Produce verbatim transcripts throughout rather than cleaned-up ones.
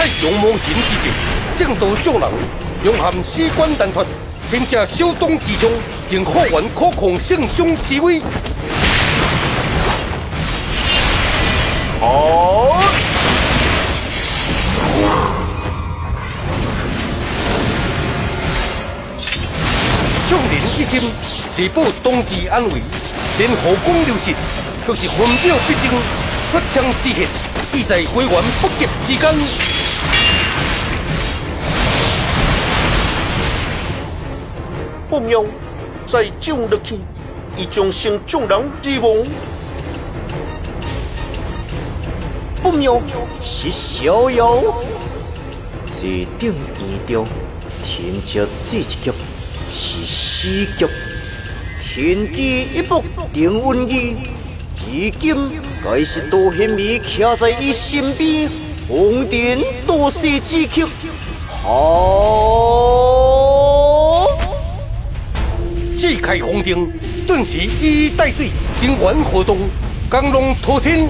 太阳魔神之际，正道众人勇悍士官难脱，并且手动自枪，仍可玩可控圣上之威。好！众人一心，是保同志安危，连后宫流失，却是分秒必争，血枪之血，意在归元不急之间。 不妙，再将落去，已将成众人之亡。不妙，是逍遥。坐顶移中，天朝这一局是死局。天机一步定运气，至今该是杜显美徛在伊身边，红尘多事之曲。好！ 祭开红灯，顿时一衣带水，金元活动，江龙滔天。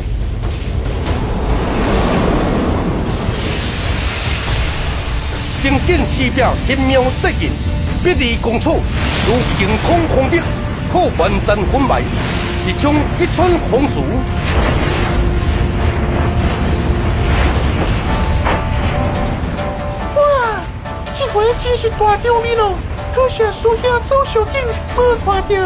经见西表玄妙再现，别离公处，如劲通空壁，可完全昏迷，一冲一穿红薯。 哇，这回真是大场面咯！可惜输兄走小径，无看到。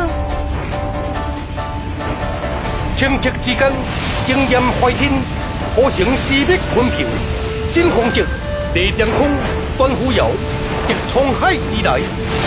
顷刻之间，经验怀天，可成四壁昆平，真风极，地电空。端扶摇，直冲海而来。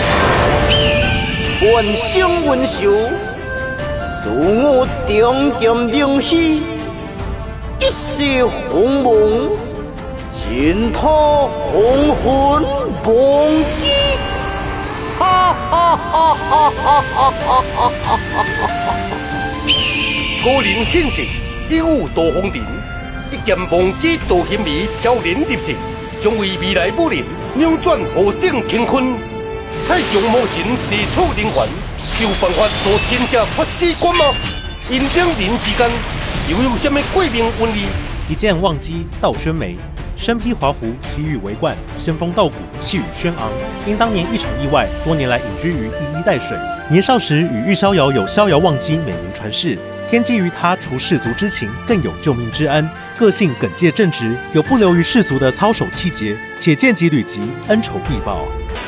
万生文寿，赐我长剑灵犀，一世鸿蒙，尽他红魂忘记。哈哈哈哈哈哈哈哈！ 高人显神，一舞大风尘，一剑忘记大显美，飘然入世。将为未来武林扭转河顶乾坤，太阳魔神是处灵魂，有办法助天下出世官吗？因两人之间又有什么贵命运理？ 一剑忘机道宣眉，身披华服，西域为冠，仙风道骨，气宇轩昂。因当年一场意外，多年来隐居于一衣带水。年少时与玉逍遥有逍遥忘机美名传世。天机于他，除世俗之情，更有救命之恩。个性耿介正直，有不流于世俗的操守气节，且见机履急，恩仇必报。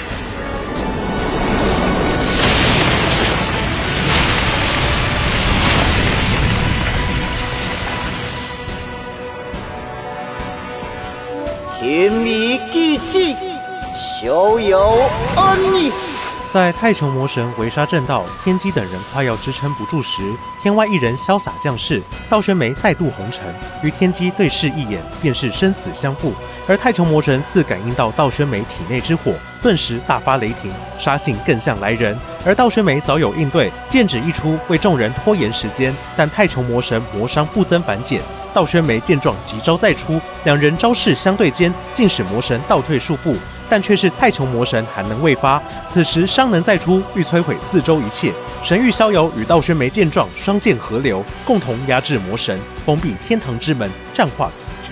天迷记起，逍遥安逸。 在太穹魔神围杀正道，天机等人快要支撑不住时，天外一人潇洒降世，道宣眉再度红尘，与天机对视一眼，便是生死相负。而太穹魔神似感应到道宣眉体内之火，顿时大发雷霆，杀性更像来人。而道宣眉早有应对，剑指一出，为众人拖延时间。但太穹魔神魔伤不增反减，道宣眉见状急招再出，两人招式相对间，竟使魔神倒退数步。但却是太穹魔神寒能未发，此时伤能再出，欲摧毁四周一切。神域逍遥与道宣眉见状，双剑合流，共同压制魔神，封闭天堂之门，暂化此劫。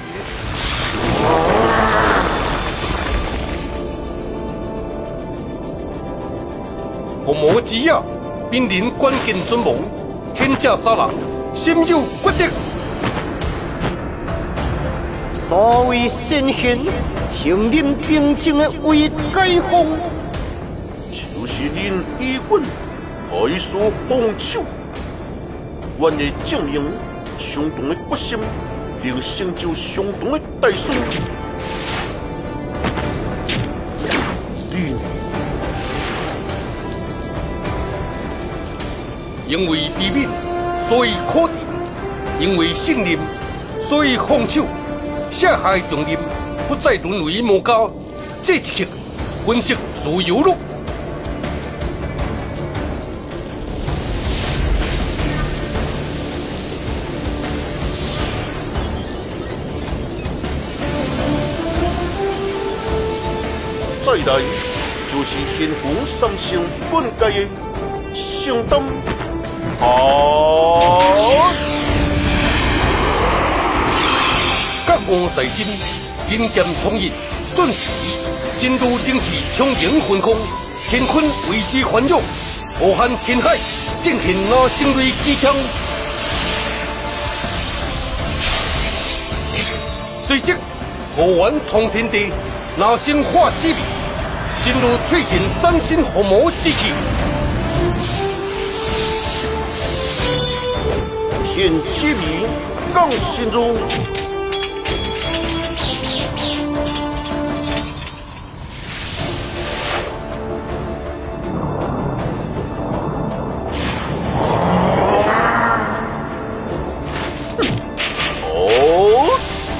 伏魔之夜，濒临关键存亡，天下杀人，心有决定。 三位先贤。行人平静的为解放，就是恁以阮爱所放手，愿意证明相同的决心，并成就相同的大事。你因为悲悯，所以可敌；因为信任，所以放手。下海重任。不再沦为魔家，这一刻，分析自由路。再来就是天宫三圣本该的承担。好，觉悟在心。 银剑统一，顿时真如灵气充盈浑空，乾坤为之翻涌，无限天海定现那声雷机枪。随即，五元通天地，拿生化之味，心如淬进崭新红魔之气。 天之味，降心中。哦，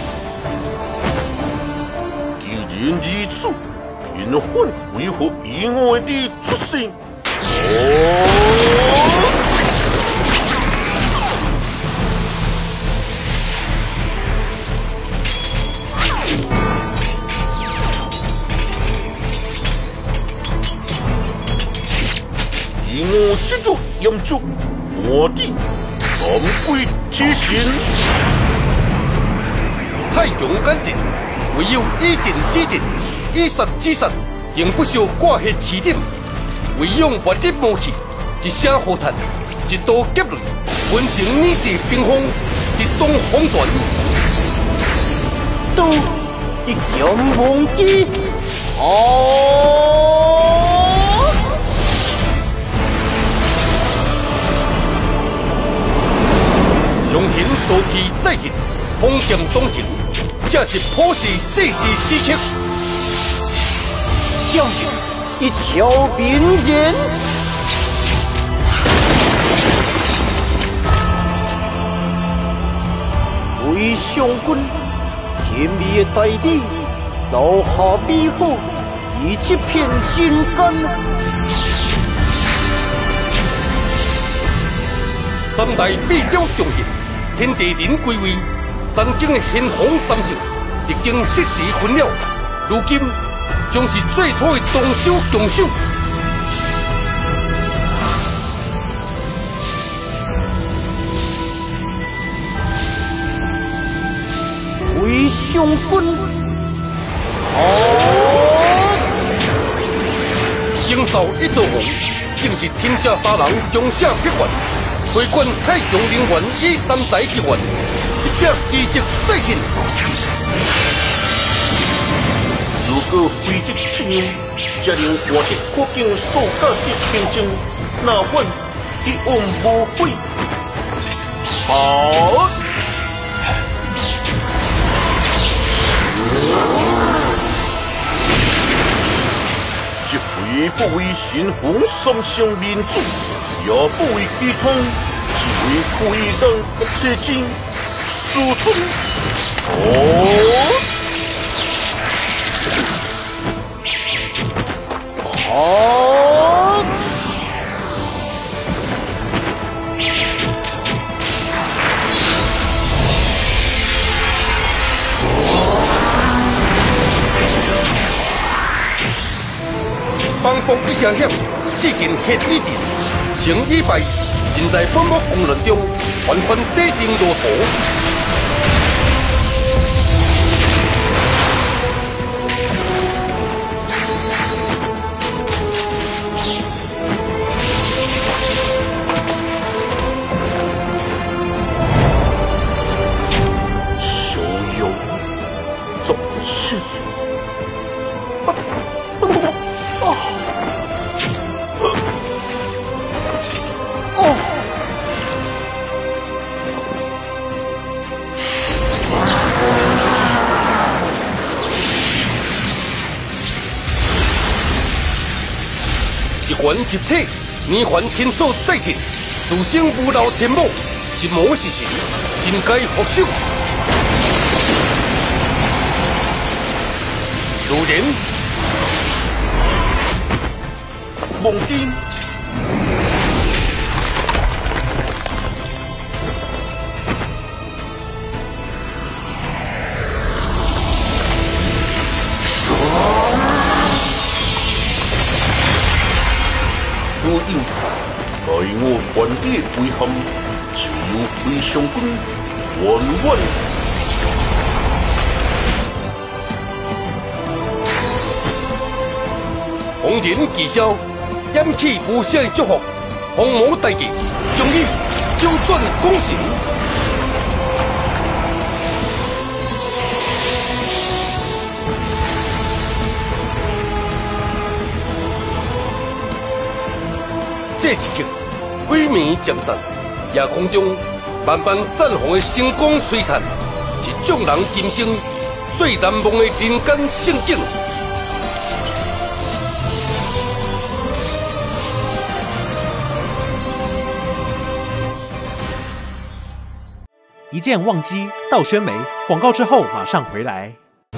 既然如此，平反为何意外地出现？哦。我施主严重，我弟长归之心。 太阳干尽，唯有以静制静，以杀制杀，仍不受挂血起点。唯用万力武器，一声呼叹，一刀劫雷，浑成逆势冰封，一东风转。 都一剑忘记，哦。 上行道气再现，风剑东行，这是普世济世之客。 将一桥并肩，为上君甜蜜的大地，留下美好以这片心间。 三大秘招重现。天地人归位，曾经的天皇三圣已经失时分了，如今将是最初的动手动手。 为上君， 经扫一座红，竟是天下三人将下必完。回管太阳灵元以三载结缘，一只奇迹再现。 如果非得这样，才能换得国境所教之清净，那阮一往无悔。好。这回不为神皇三圣民主，也不为鸡汤，只为贵人切金师尊。哦，好。 帮帮一声响，至今血已定，成已败，尽在本木功乱中，纷纷地定落土。 逍遥，总是。 一环一体，年环天所再现，自生无老天母，一魔是神，真该复仇。自然， 梦境。如应，待我还地归汉，只有归上君，万万。 红人技痟，掩起无赦的祝福，鸿毛大计，将你扭转攻城。这一刻，鬼面渐散，夜空中慢慢绽放的星光璀璨，是众人今生最难忘的人间盛景。 一键忘机，道宣梅。广告之后马上回来。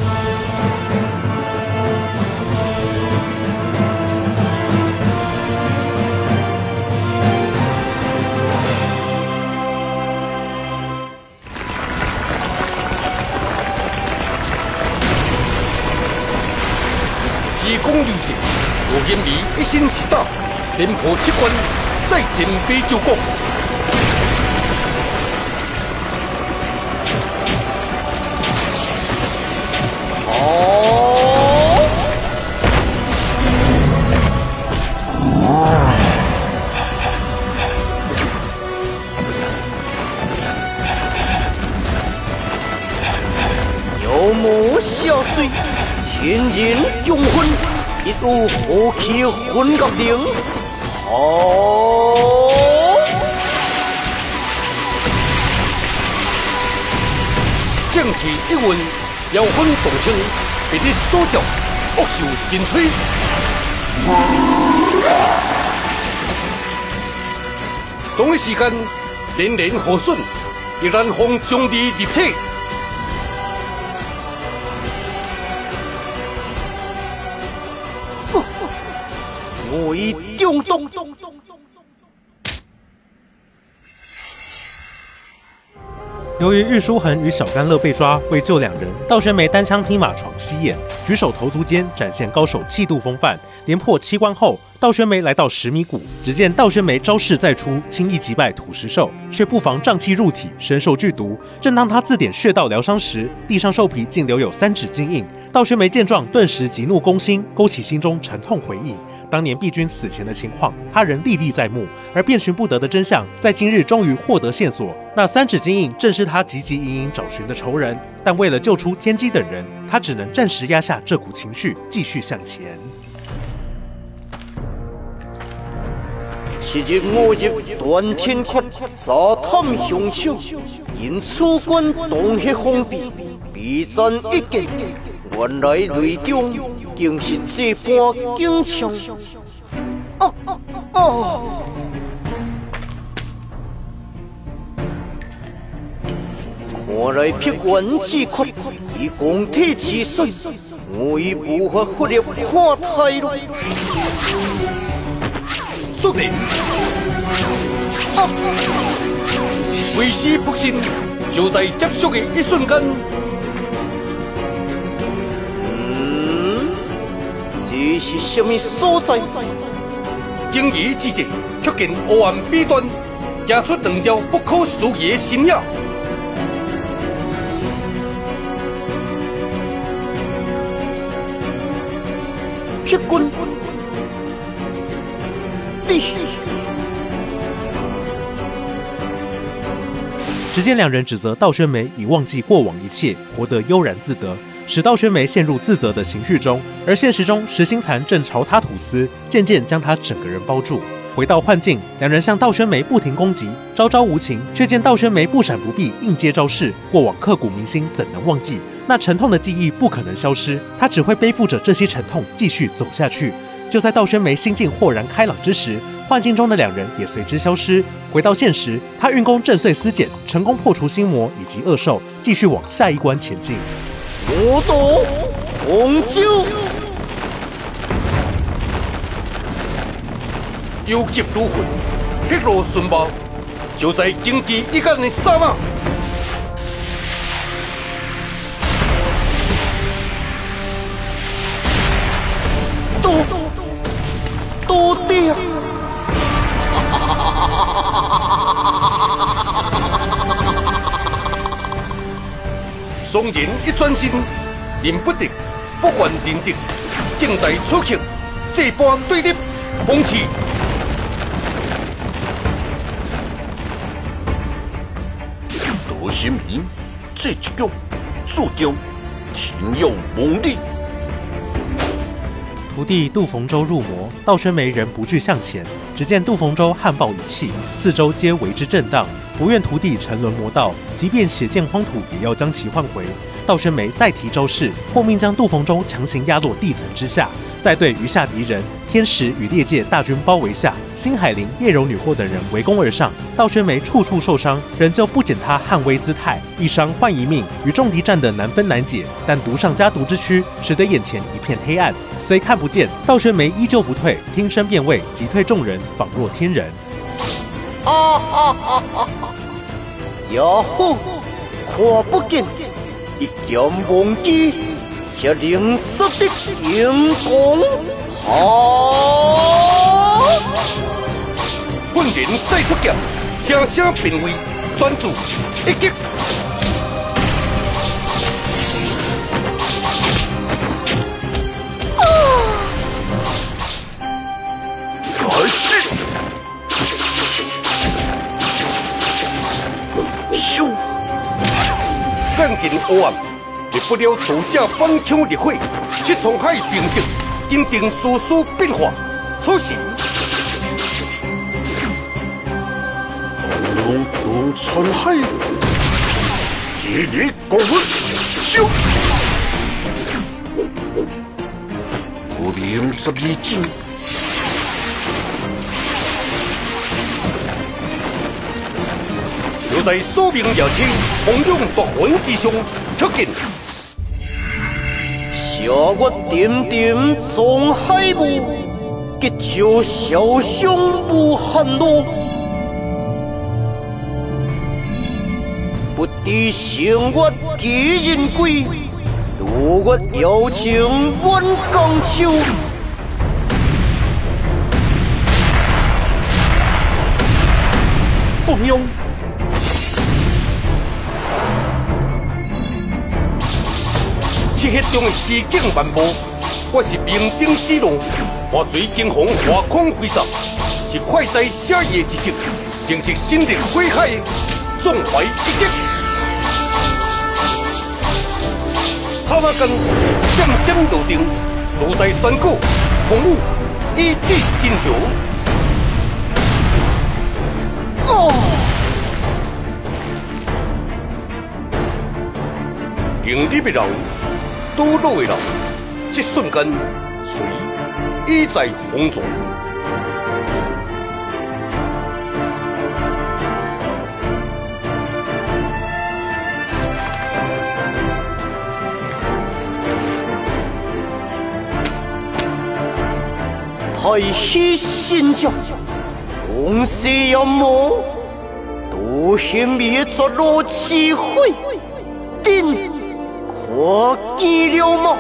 时光流逝，罗延眉一心一胆，连破七关，再战北周国。 哦！有魔下水。天人中分，一路何其混合灵，好！ 正气一运，妖魂动清，被你所召，恶兽尽摧。同一时间，连连河顺，亦然风将你入体。 我已中动。 由于玉书恒与小甘乐被抓，为救两人，道宣梅单枪匹马闯西眼，举手投足间展现高手气度风范。连破七关后，道宣梅来到十米谷，只见道宣梅招式再出，轻易击败土石兽，却不防瘴气入体，身受剧毒。正当他自点穴道疗伤时，地上兽皮竟留有三指金印。道宣梅见状，顿时急怒攻心，勾起心中沉痛回忆。当年帝君死前的情况，他仍历历在目，而遍寻不得的真相，在今日终于获得线索。那三指金印正是他汲汲营营找寻的仇人，但为了救出天机等人，他只能暂时压下这股情绪，继续向前。 昔日我入断天窟，查探凶手，因此关洞穴封闭，避战一劫。原来内中竟是这般景象。哦哦哦！看来辟原之窟以公体之水，我已无法忽略看太了。 速点！啊！为师不信，就在接触的一瞬间。 这是什么所在？ 经疑之际，却见黑暗彼端，夹出两条不可思议的身影。 撇棍，你。 只见两人指责道宣梅已忘记过往一切，活得悠然自得，使道宣梅陷入自责的情绪中。而现实中，石心残正朝他吐丝，渐渐将他整个人包住。回到幻境，两人向道宣梅不停攻击，招招无情，却见道宣梅不闪不避，应接招式。过往刻骨铭心，怎能忘记？那沉痛的记忆不可能消失，他只会背负着这些沉痛继续走下去。就在道宣梅心境豁然开朗之时，幻境中的两人也随之消失。回到现实，他运功震碎丝茧，成功破除心魔以及恶兽，继续往下一关前进。 魔道红椒， 幽急如焚，血肉顺爆，就在经济一干的刹那。 多多爹！ 双人一转身，忍不得，不还忍得，正在出击， 这般对立，风气。 杜心明这一局注定天要亡你。 徒弟杜逢州入魔，道宣梅仍不惧向前。只见杜逢州悍暴一气，四周皆为之震荡，不愿徒弟沉沦魔道，即便血溅荒土，也要将其换回。道宣梅再提招式，或命将杜逢州强行压落地层之下，再对余下敌人天石与烈界大军包围下，星海灵、叶柔女祸等人围攻而上。道宣梅处处受伤，仍旧不减他悍威姿态，一伤换一命，与众敌战得难分难解。但毒上加毒之躯，使得眼前一片黑暗，虽看不见，道宣梅依旧不退，听声辨位，击退众人，仿若天人。 啊啊啊啊！也好，看不见，一剑忘机，这灵色的阳光，好！ 本人再出剑，听声辨位，专注一击。 开始。咻！眼见黑暗，灭不了道者帮腔烈火，七重海平息，金定丝丝变化。此时， 龙洞穿海，夜里光昏，咻！无名十二经。 就在宿命夜期，洪涌夺魂之上，出现。 下我点点从海雾，结就小凶无限路。不敌生我敌人归，路我妖情万江秋。 不妙！ 漆黑中的诗境漫步，我是明灯之路，化随惊鸿华空飞洒，是快哉写意之色，仍是心力火海，纵怀一击。刹那间，渐渐入定，所在山谷，风舞一气金条。 哦！ 平日的人。堕落的人，这瞬间，谁已在风中？ 太虚心教，红色妖魔，独显灭绝落气会，定。我记了吗？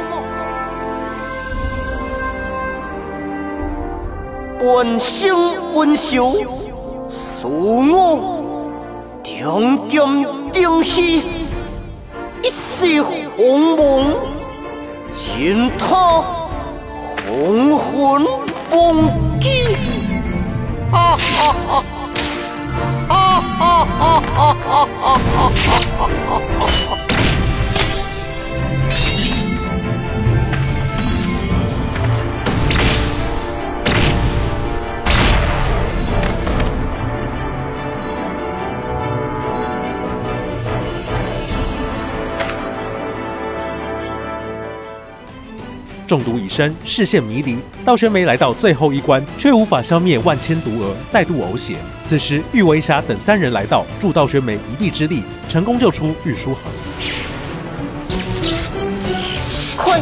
半生温柔，属我定剑定气，一世鸿蒙，任他红魂忘记。啊哈哈！啊哈哈哈哈哈哈哈哈！ 中毒已深，视线迷离。道宣梅来到最后一关，却无法消灭万千毒蛾，再度呕血。此时，玉维霞等三人来到，助道宣梅一臂之力，成功救出玉书恒。 快！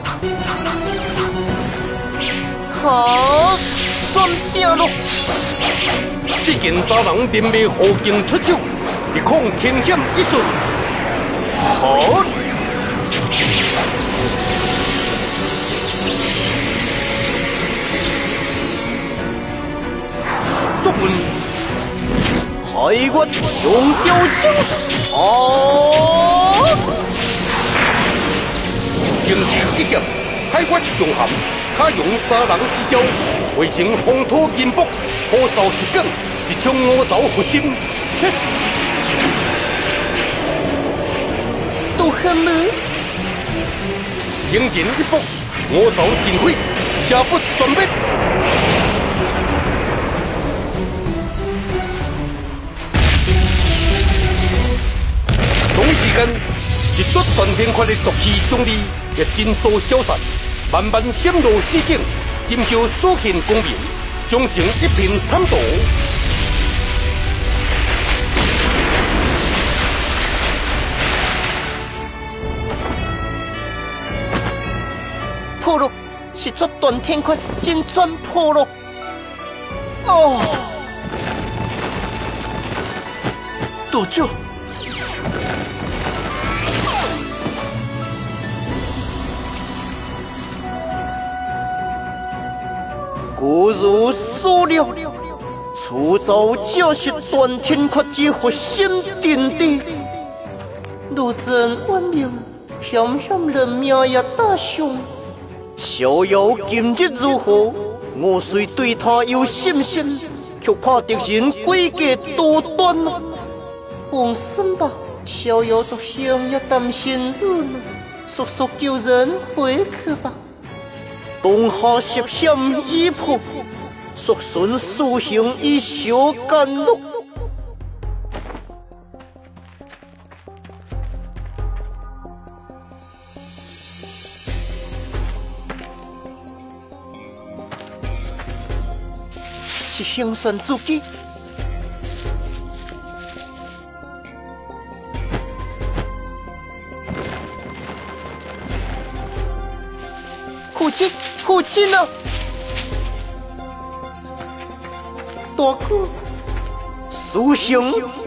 好，算定了。 只见三人连袂互劲出手，力抗天险一瞬。好！说问，害我用雕星哦！经济一剑，害我中寒， 他用杀人之招，汇成风土银箔，火烧石梗，直冲五爪核心，这是都很猛。 迎人一搏，五爪尽毁，下不全灭。同时间，一撮断天ခွ的毒气将你也尽数消散，慢慢陷入死境。今后所见光明，终成一片坦途。 破落，是撮断天ခွ真转破落。哦， 多久？ 果如所料，此招就是断天ခွ之核心定地。如真万命，险险人命也打伤。逍遥今日如何？我虽对他有信心，却怕敌人诡计多端。放心吧，逍遥族兄也担心你呢，速速叫人回去吧。当下涉险已破，速顺苏行以小甘露。是兴算自己。父亲，父亲啊！大哥，苏兄，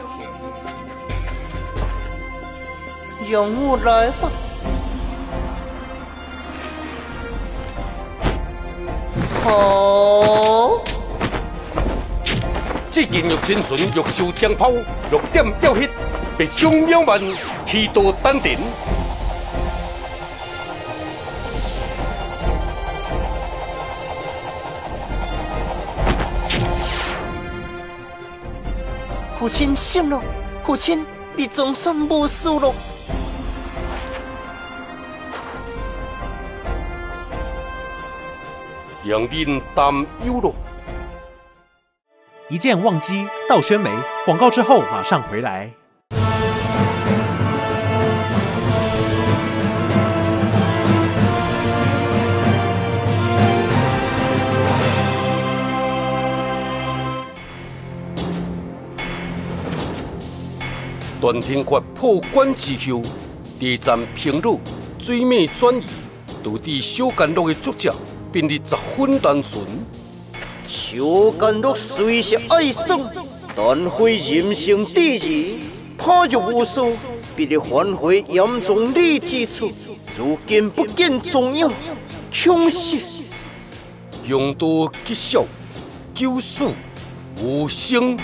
让我来吧。好。 这件玉真纯玉秀枪炮，六点要血，被枪秒慢，气度丹田。 父亲醒了，父亲，你总算无事了。 让人担忧了。 一键忘机，道宣梅。广告之后马上回来。 断天ခွ破关之后，第一站平路水面转移，导致小甘露的作者变得十分单纯。 小甘露虽是爱耍，但非人性第二。他若无数，必得反悔严重理之处。如今不见踪影，恐是用刀吉笑，九死无生。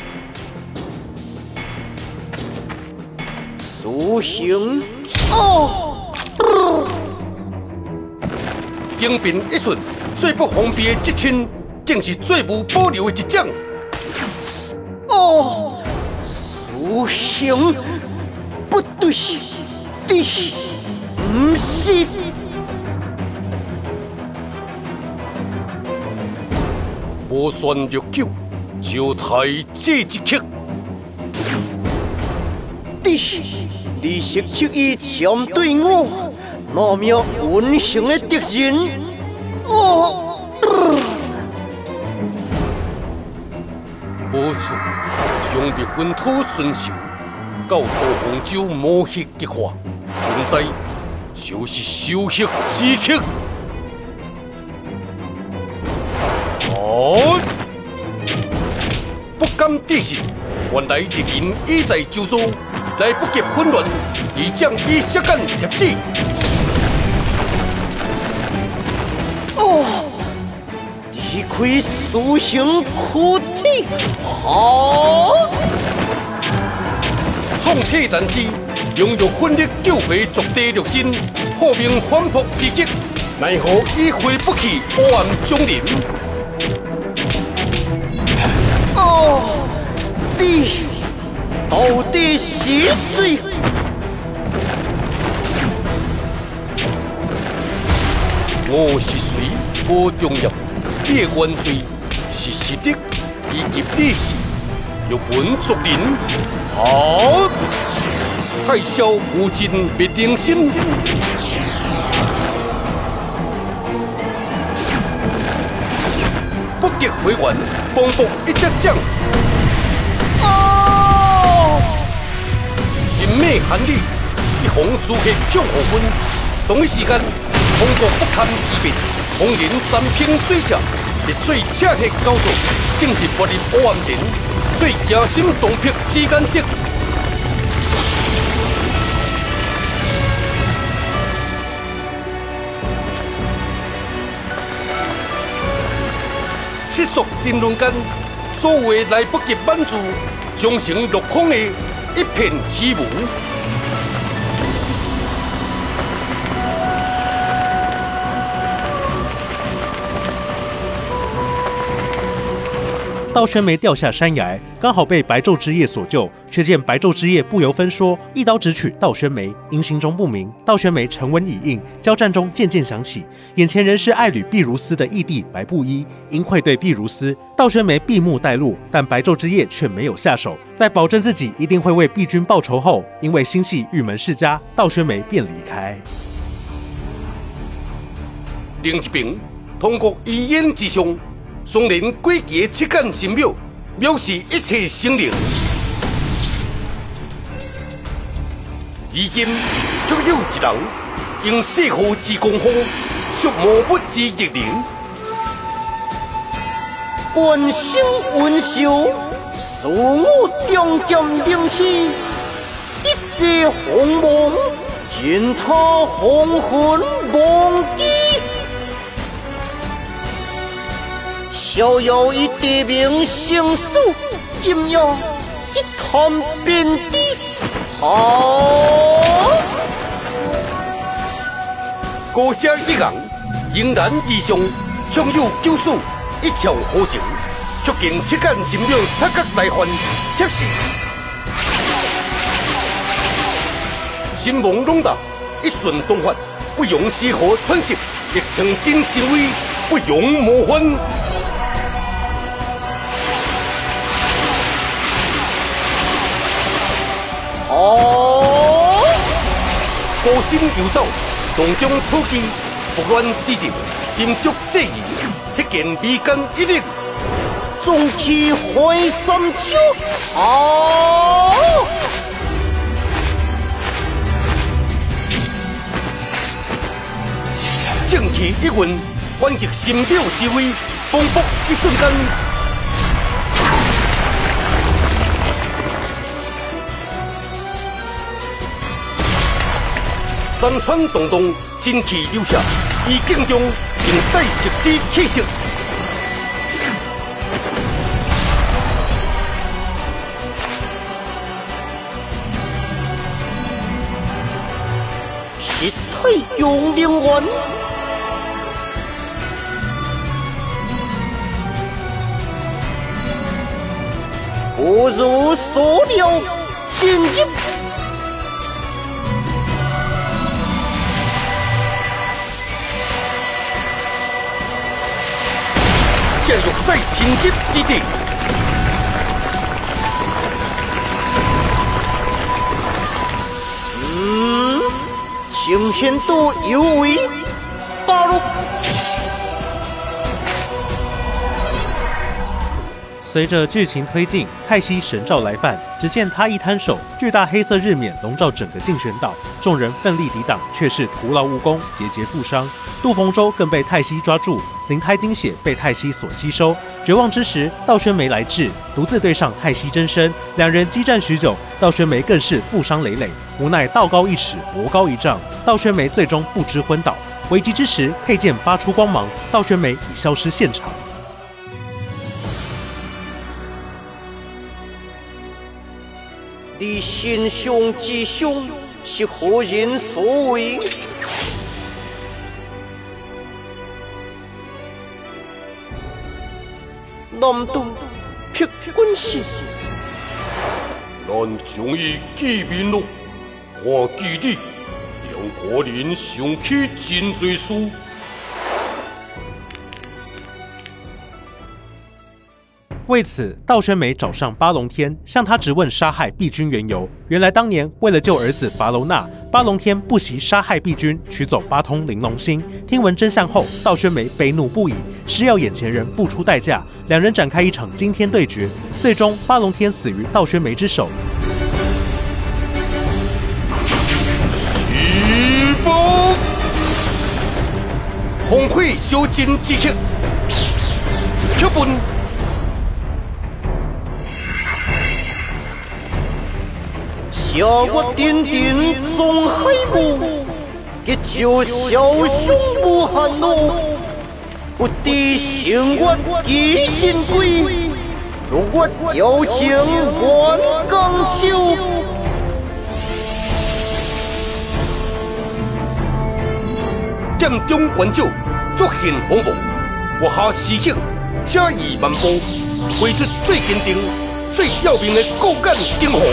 苏行哦， 经兵一瞬，最不方便的这群，竟是最无保留的一将。 哦，苏行不对，你不是。 无算六九，就台这一刻。 你你是刻意针对我，那名温馨的敌人。哦， 无错，将灭魂土顺手，到大洪州魔血激化，现在就是收血之刻。哦，不敢置信，原来敌人已在周遭。来不及混乱，已将伊削干贴纸。 哦，离开苏行躯体，好！ 创铁弹机，用入奋力救回绝地肉身，后面反扑之击， 奈何已回不去黑暗中人？ 哦，你到底是谁？ 我是谁无重要，你的原罪是实力以及理性，又本族人。好，太霄无尽必定心。不极回原，帮补一只掌。 哦， 神美寒里，一方朱黑将何分？同一时间。通过不堪其命，红人三拼水下，以最赤黑高手，竟是不入黑暗前，最惊心动魄之间色。七速定论间，所谓来不及挽住，终成落空的一片虚无。 道宣梅掉下山崖，刚好被白昼之夜所救，却见白昼之夜不由分说，一刀直取道宣梅。因心中不明，道宣梅沉稳以应。交战中渐渐想起，眼前人是爱侣毕如斯的义弟白布衣。因愧对毕如斯，道宣梅闭目待路，但白昼之夜却没有下手。在保证自己一定会为毕军报仇后，因为心系玉门世家，道宣梅便离开。 另一边，通过遗言之上。双人诡奇的七间神庙，藐视一切生灵。如今却有一人用四号之功夫，属魔物之逆灵。 本性温秀，属我中剑灵气，一世鸿蒙，见他红魂忘记。逍遥以地名成事，今夜一探遍地。好， 高声一昂，迎然而上，尚有救赎，一朝好情，促进七间神庙插角来还，切实心梦笼达，一瞬动发，不容丝毫喘息，亦曾经神威，不容模范。 哦， 孤身游走，洞中出击，不乱之际，金足这意，迄件眉间一力， 纵起开三秋。好， 正气一运，反击神庙之威，风波一瞬间。山川动动，真气流下，意境中仍带石狮气息。 是太阳灵丸，不如所料，进入。 下欲再擒击之际， 嗯，呈现到有为八路。 随着剧情推进，泰熙神召来犯，只见他一摊手，巨大黑色日冕笼罩整个竞选岛，众人奋力抵挡，却是徒劳无功，节节负伤。杜逢周更被泰熙抓住，灵胎精血被泰熙所吸收。绝望之时，道宣梅来至，独自对上泰熙真身，两人激战许久，道宣梅更是负伤累累，无奈道高一尺，魔高一丈，道宣梅最终不知昏倒。危急之时，佩剑发出光芒，道宣梅已消失现场。 你心胸之凶是何人所为？ 难道劈军士？ 咱将伊记面录，看记你，让国人想起真侪事。 为此，道宣美找上巴龙天，向他质问杀害碧君缘由。原来当年为了救儿子伐楼那，巴龙天不惜杀害碧君，取走八通玲珑心。听闻真相后，道宣美悲怒不已，誓要眼前人付出代价。两人展开一场惊天对决，最终巴龙天死于道宣美之手。 西风，红会修真之刻，刻本。 下我点点总海雾，结就小兄不寒怒，不敌心愿一心归，如我有情万钢修。 剑中元首作现风暴，我下士警写意万步，挥出最坚定、最要命的骨干惊鸿。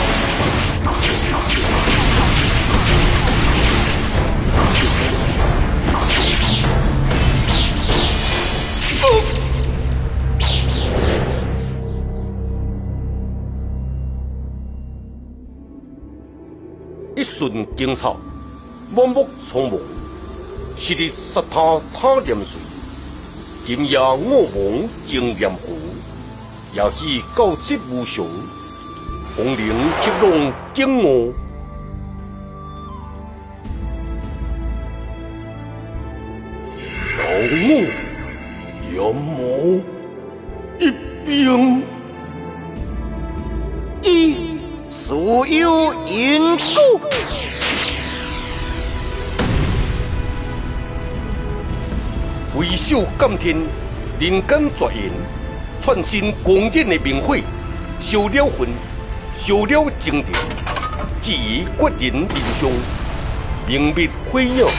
一瞬惊草，满目苍茫，昔日杀他他念碎，今夜我亡经念湖，也许告捷无常，红绫黑龙惊我。老母妖魔一并一所有因故。 为首感天，人间绝缘，创新公认的名讳，烧了魂，烧了精神，至于决人民上，明灭火鸟。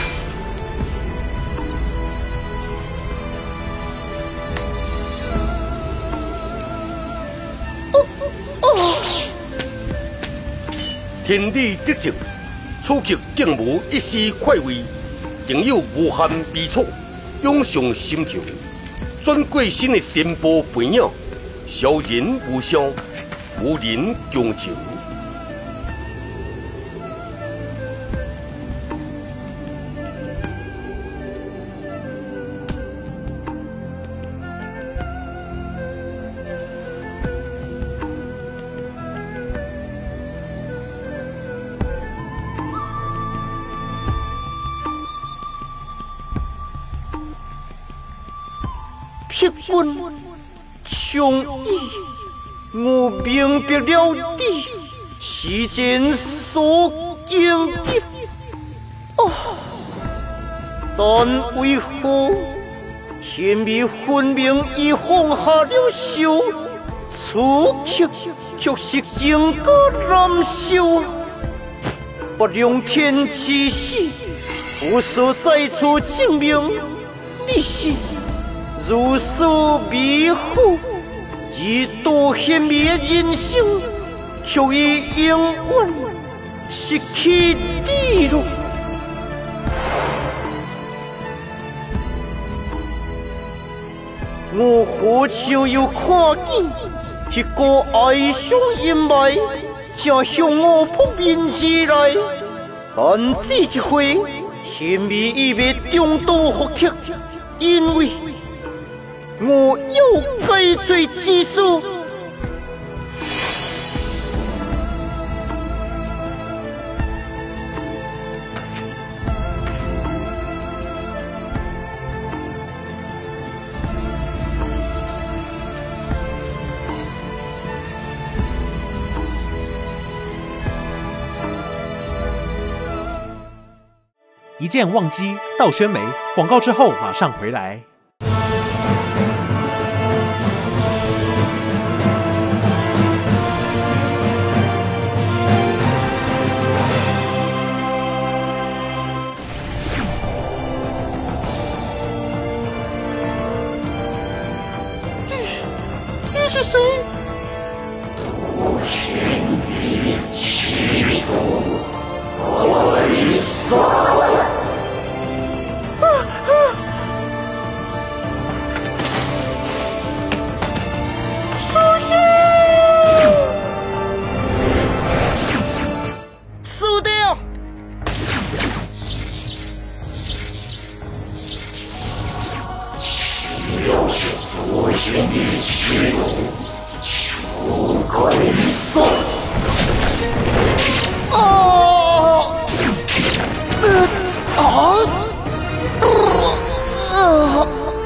天理得正，此刻竟无一丝快慰，仍有无限悲楚涌上心头。转过身的颠簸飞鸟，小人无声，无人共情。 劈军仗义，我明白了底，时间所经历。啊！但为何天命分明已放下了手，此刻却是更加难受。不良天之死，无所再次证明你是。如此迷糊，以多显灭人生，却已永远失去地路。我好像又看见一个哀伤阴霾，正向我扑面而来。但这一回，天命已被重蹈覆辙，因为我又改罪之书。 一键忘机，道宣梅。广告之后马上回来。 谁？啊啊！苏叶， 输掉。哦，呃，啊，呃，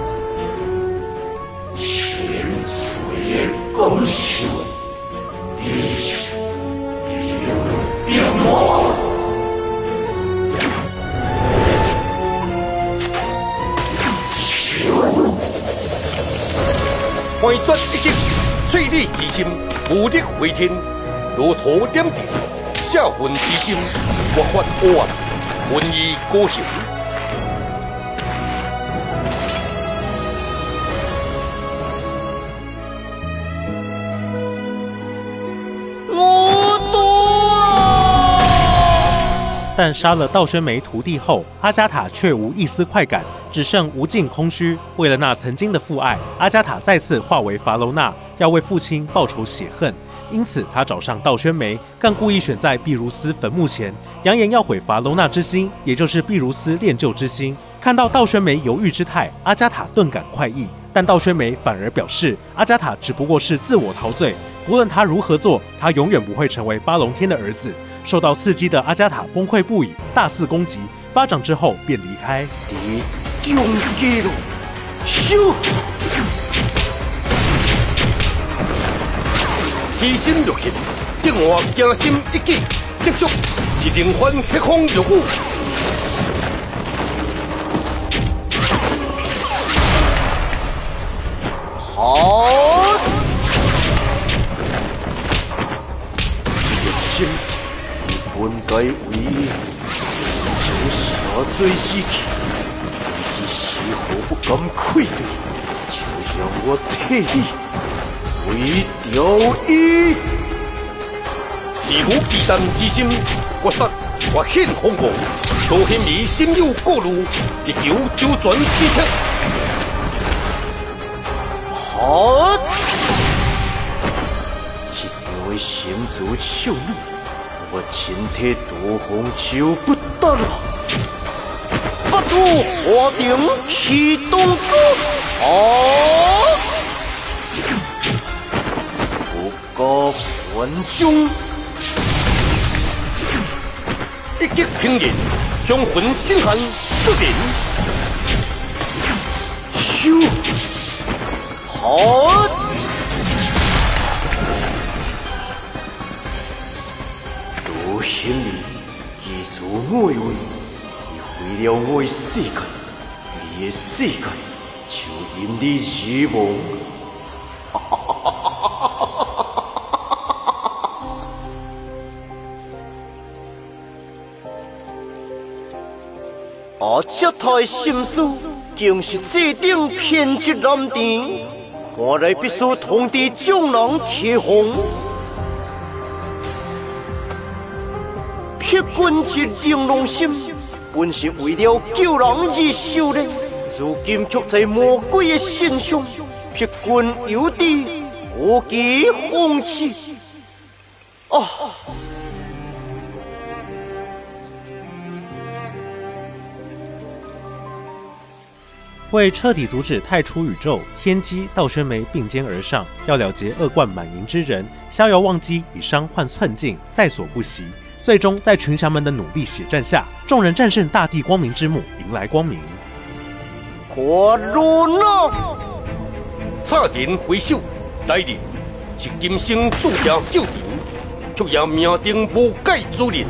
千锤攻手，地变魔。 开转一击，淬砺之心，无力回天，如土点地，下魂之心，我发黑暗，魂意孤行。 我多。 但杀了道宣梅徒弟后，阿加塔却无一丝快感，只剩无尽空虚。为了那曾经的父爱，阿加塔再次化为法楼娜，要为父亲报仇雪恨。因此，他找上道宣梅，更故意选在毕如斯坟墓前，扬言要毁法楼娜之心，也就是毕如斯炼就之心。看到道宣梅犹豫之态，阿加塔顿感快意，但道宣梅反而表示，阿加塔只不过是自我陶醉，不论他如何做，他永远不会成为巴龙天的儿子。受到刺激的阿加塔崩溃不已，大肆攻击，发掌之后便离开。 地中基路，咻！ 提心入hit定换惊心一击，接续是灵番黑风入舞。 好！心本该为从下罪之气，你丝毫不敢愧对，就让我替你为掉伊。 自无忌惮之心，决杀或显风光，道显迷心有过路，力求周转之策。 好！这位先祖少女，我前体夺风就不得了。不图华顶启动歌，好！不过还中， 一击平人，雄魂震撼不顶。 咻！好！多显你已做我为，你毁了我的世界，你的世界就因你而亡。阿这他的心思，竟是这顶偏执难填，看来必须通知众人提防。撇君之玲珑心，本是为了救人而修炼，如今却在魔鬼的身上，撇君有理，无计放弃。啊！ 为彻底阻止太初宇宙，天机、道宣梅并肩而上，要了结恶贯满盈之人，逍遥忘机以伤换寸进，在所不惜。最终，在群侠们的努力血战下，众人战胜大地光明之幕，迎来光明。 我罗那插人回首，来人是今生注定救人，却也命定无解之人。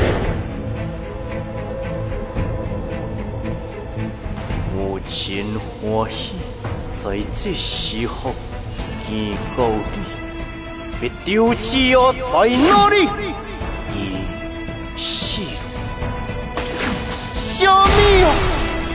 我真欢喜，在这时候见到你，别丢弃我在哪里？伊是什么啊？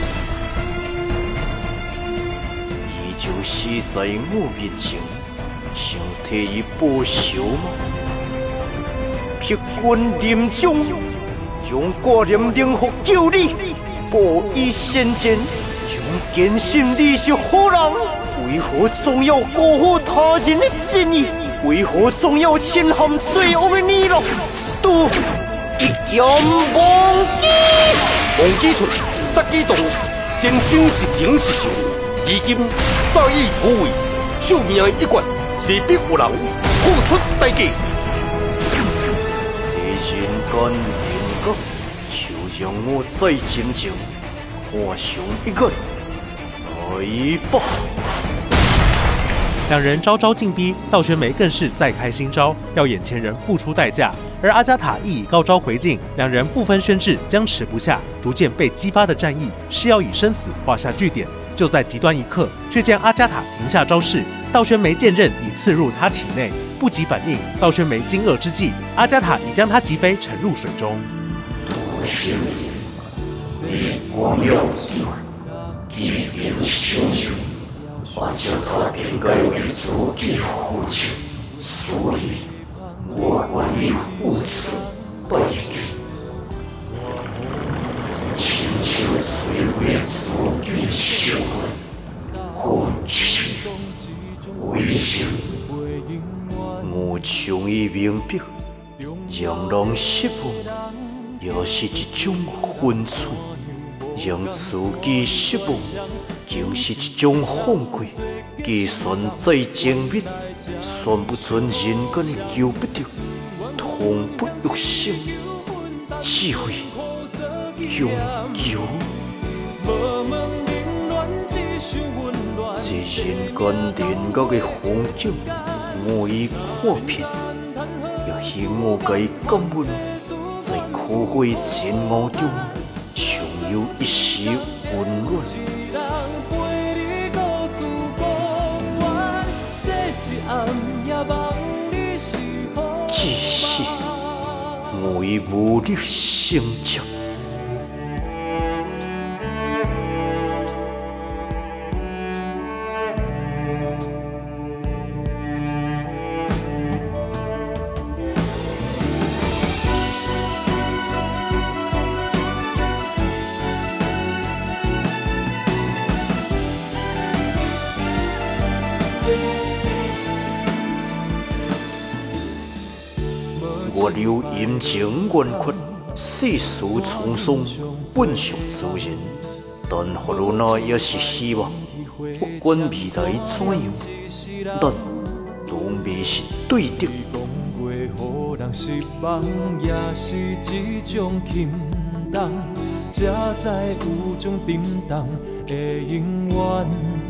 伊就是在我面前想替伊报仇吗？劈军临终，将挂念灵福救你，报以先前，用坚信你是好人，为何总要辜负他人的心意？为何总要侵犯罪恶的你咯？都一剑忘记， 忘记出杀机动，真心是情是仇，如今早已无畏，寿命一决，势必有人付出代价。 这人间人格，就让我再真正看上一眼，来吧！ 两人招招进逼，道宣梅更是再开新招，要眼前人付出代价。而阿加塔亦以高招回敬，两人不分轩轾，僵持不下。逐渐被激发的战意是要以生死画下句点。就在极端一刻，却见阿加塔停下招式，道宣梅剑刃已刺入他体内，不及反应。道宣梅惊愕之际，阿加塔已将他击飞，沉入水中。 我没有一边修行，按照他便该为自己付出，所以我愿意付出代价，亲手摧毁自己生活，放弃危险。我将伊明白，让人失望，也是一种分寸。让自己失望，竟是一种放过。就算再精密，算不准人间的求不得，痛不欲生，智慧永久。这人间人格的风景，我已看遍，也希我该感恩，在苦悔煎熬中。尚有一丝温暖。只是我已无力成长。我留阴情圆缺，世事沧桑，本性自然。但何如那也是希望，不管未来怎样，咱都未是对的。失望也是一种轻重，才在有种沉重的永远。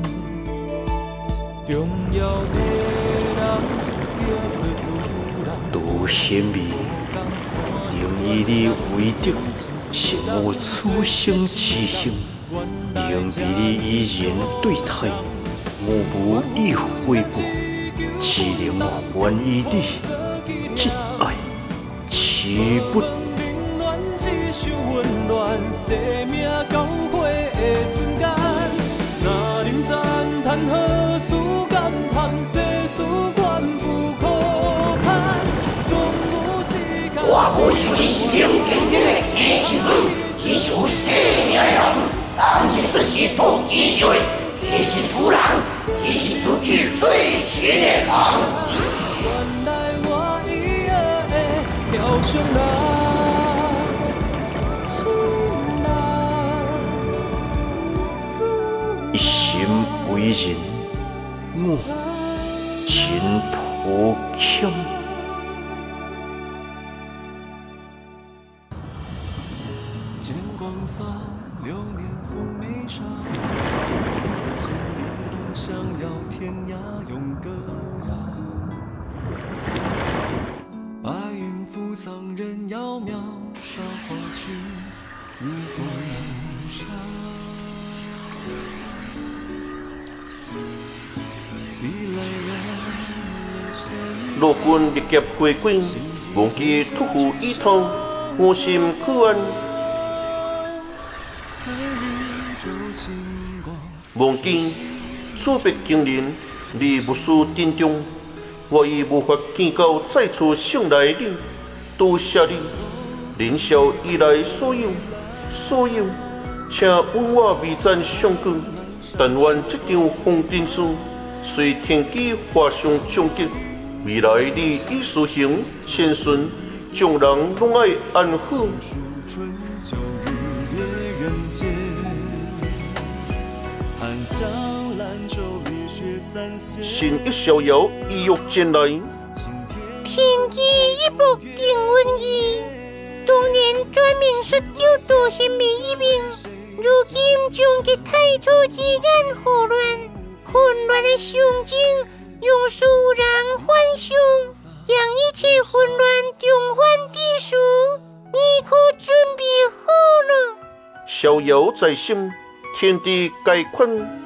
重要的人叫做自然。都显微，令以你为德，是我此生之幸。令比你依然对待，我无意回报，只能还以你挚爱痴不。 我无想你是冷冰冰的机器人，只是有生命的人。当一出时所追求的，这是主人，这是自己最亲的人。原来我以后会飘上来，一心为人，我真抱歉。 剑光扫流年赴眉梢，千里共相邀，天涯永歌谣。白云覆苍人杳渺，韶华去如风沙。 陆军历劫回归，忘记突负依托，我心苦安。忘记错别经历，你无需珍重， 我已无法见到再次醒来你，多谢你，年少以来所有所有，请本我未赞上句，但愿这场风尘事，随天机画上终结。未来你已实行千顺，众人拢爱安好。 春秋日月人间，汉江兰州雨雪三千。 新一逍遥，意欲前来。 天机一步定瘟疫，当年专命xuất救杜贤美一命，如今终结太初之间祸乱，混乱的胸襟。用书然还凶，让一切混乱中还地数，你可准备好了？ 逍遥在心，天地该宽。